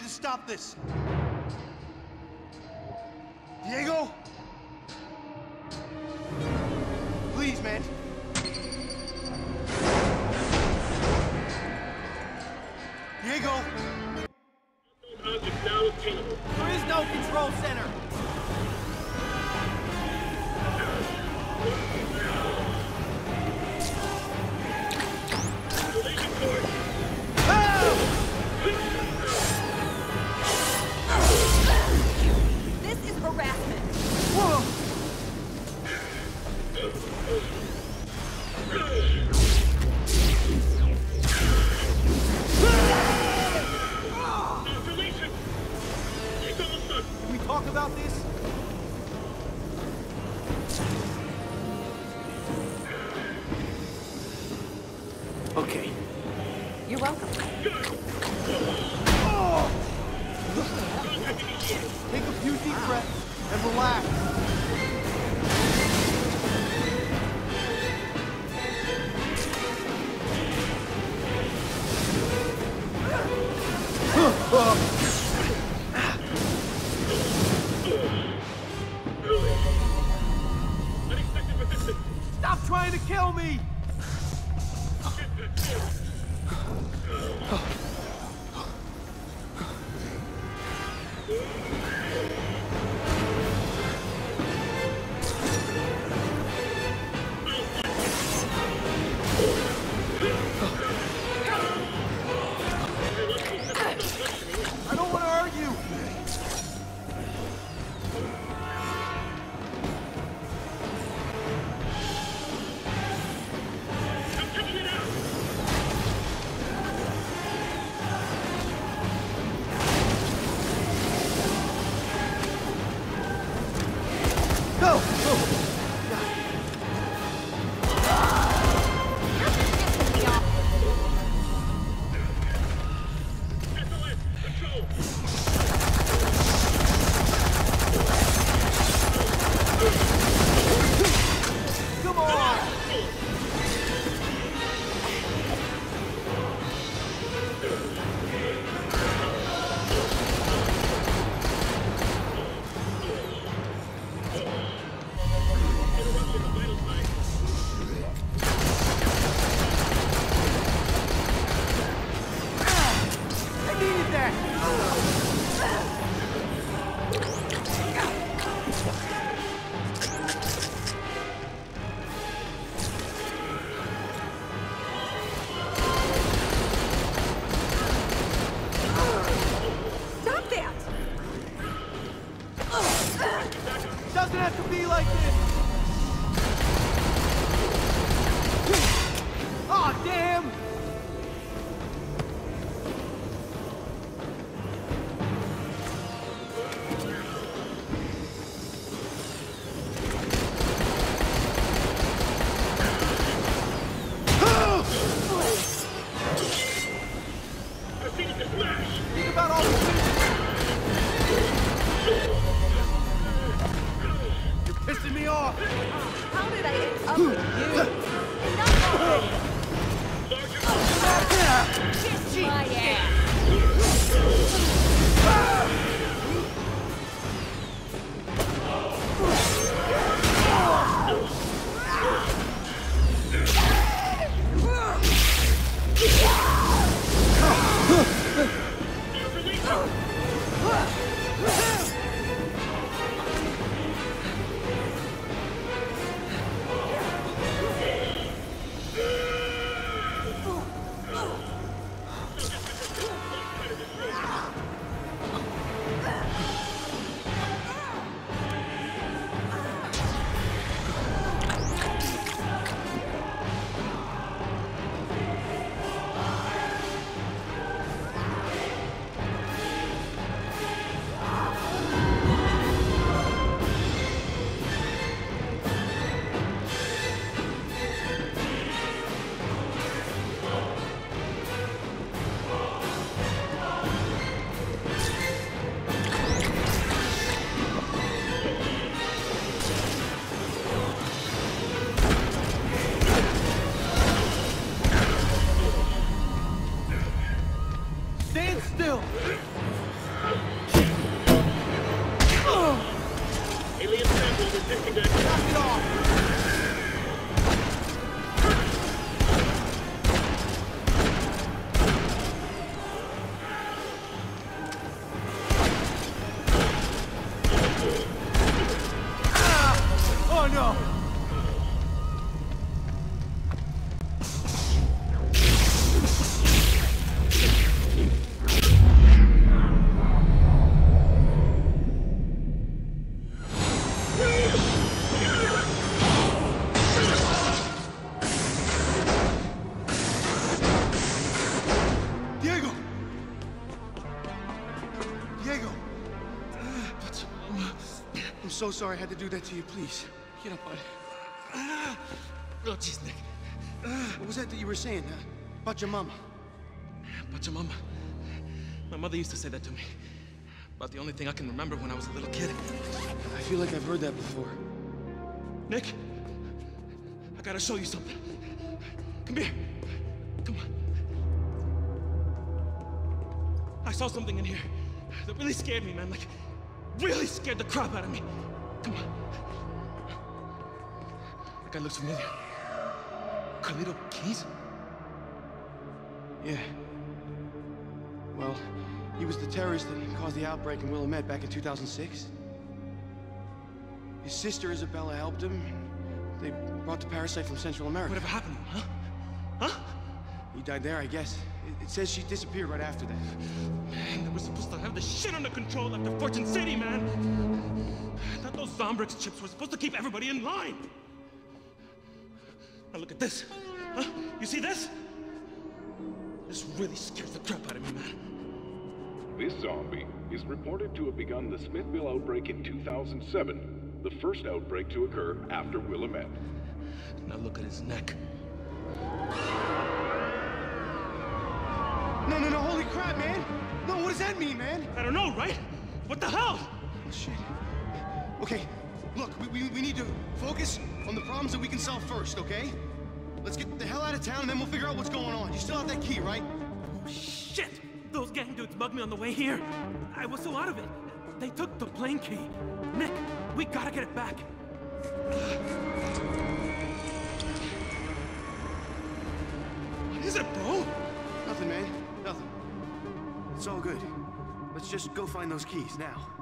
to stop this. Diego? Please, man. Diego! Object now obtainable. There is no control center. Collision course. This is harassment. Whoa! Oscillation. It's almost done. Can we talk about this? Okay. You're welcome. Contact initiated. Take a few deep breaths and relax. Unexpected resistance. Stop trying to kill me! I don't want to argue. I'm taking it out. Go! SOS. Control. Come on! Interruption of vital signs. I needed that! Stop that! Doesn't have to be like this! Aw, damn! Proceeding to smash. Think about all the things. You're pissing me off! How did I end up with you? Kiss my ass! Stand still! Testing that. Knock it off! Oh no! Diego! Diego! I'm so sorry I had to do that to you, please. Get up, bud. Oh, jeez, Nick. What was that you were saying, about your mama? About your mama. My mother used to say that to me. About the only thing I can remember when I was a little kid. I feel like I've heard that before. Nick, I gotta show you something. Come here. Come on. I saw something in here that really scared me, man. Like, really scared the crap out of me. Come on. That guy looks familiar. Carlito Keys? Yeah. Well, he was the terrorist that caused the outbreak in Willamette back in 2006. His sister Isabella helped him. They brought the parasite from Central America. Whatever happened to him, huh? Huh? He died there, I guess. It says she disappeared right after that. Man, they were supposed to have this shit under control after Fortune City, man! I thought those Zombrix chips were supposed to keep everybody in line! Now look at this. Huh? You see this? This really scares the crap out of me, man. This zombie is reported to have begun the Smithville outbreak in 2007, the first outbreak to occur after Willamette. Now look at his neck. No, holy crap, man! No, what does that mean, man? I don't know, right? What the hell? Oh, shit. Okay, look, we need to focus on the problems that we can solve first, okay? Let's get the hell out of town and then we'll figure out what's going on. You still have that key, right? Oh, shit! Those gang dudes mugged me on the way here. I was so out of it. They took the plane key. Nick, we gotta get it back. What is it, bro? Nothing, man. Nothing. It's all good. Let's just go find those keys now.